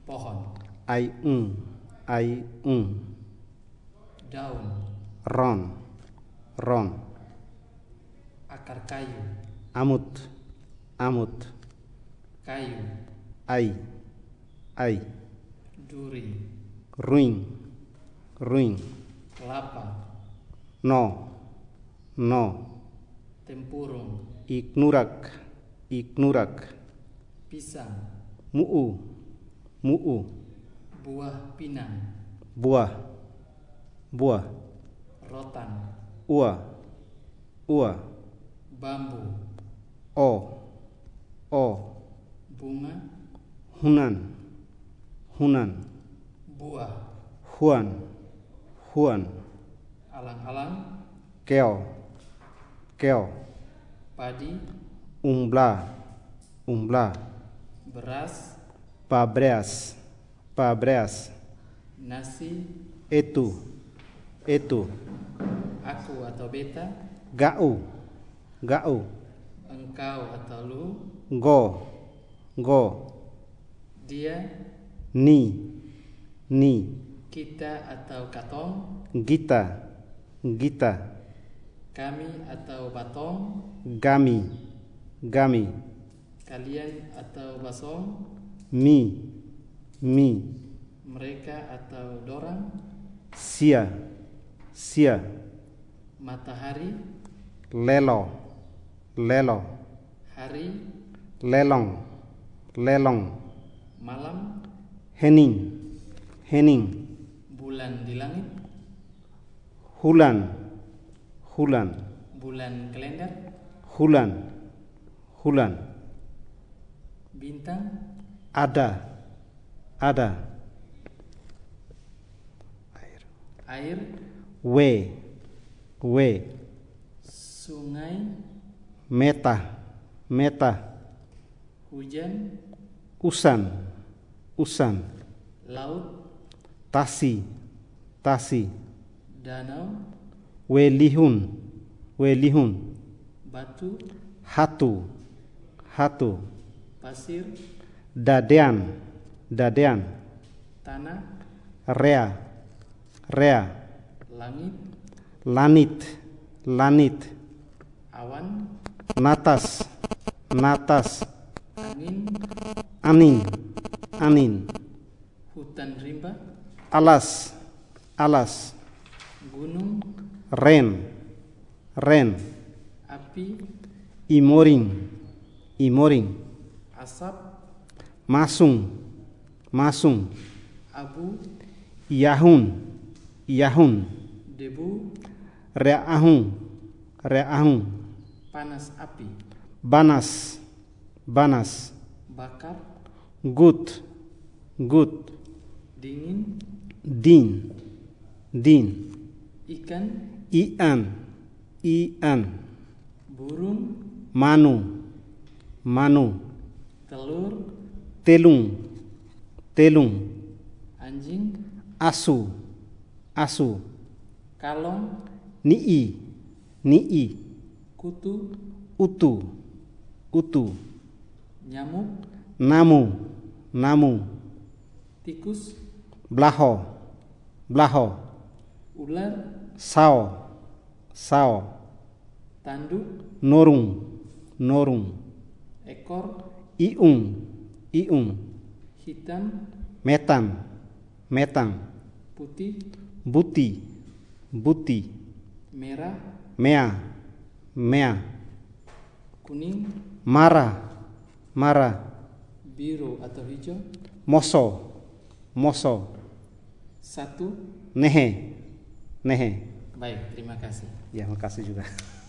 Pohon. Ai Daun. Ron. Akar kayu. Amut. Kayu. Ai Duri. Ruing. Kelapa. No. Tempurung. Ignurak. Pisang. Mu'u. Buah pinang. Buah. Rotan. Ua. Bambu. O. Bunga. Hunan. Buah. Huan. Alang-alang. Keo. Padi. Umbla. Beras. Pabreas. Nasi. Itu. Aku atau beta. Gau. Engkau atau lu. Go. Dia. Ni. Kita atau katong. Gita. Kami atau batong. Gami. Kalian atau basong. Mi. Mereka atau dorang. Sia. Matahari. Lelo. Hari. Lelong. Malam. Hening. Bulan di langit. Hulan. Bulan kalender. Hulan. Bintang. Ada. Air. We. Sungai. Meta. Hujan. Usan. Laut. Tasi. Danau. Welihun. Batu. Hatu. Pasir. Dadean. Tanah. Rea. Langit. Lanit. Awan. Natas. Angin. Anin. Hutan rimba. Alas. Gunung. Ren. Api. Imoring. Asap. Masung. Abu. Iyahun. Debu. Reahung. Panas api. Banas. Bakar. Gut. Dingin. Din. Ikan. Ian. Burung. Manu. Telur. Telung. Anjing. Asu. Kalong. Nii. Kutu. Utu. Nyamuk. Namu. Tikus. Blaho. Ular. Sao. Tanduk. Norung. Ekor. Iung. Hitam. Metang. Putih. Buti. Merah. Mea. Kuning. Mara. Biru atau hijau. Moso. Satu. Nehe. Baik, terima kasih. Ya, makasih juga.